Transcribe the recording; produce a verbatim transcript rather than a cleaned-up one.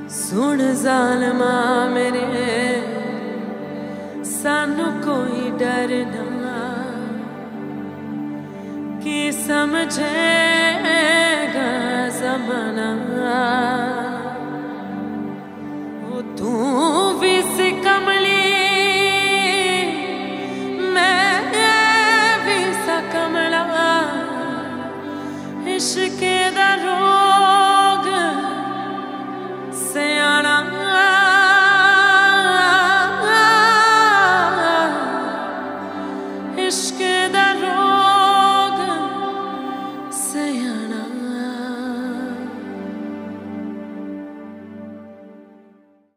सुन ज़ालिमा मेरे सानू कोई डर ना, की समझे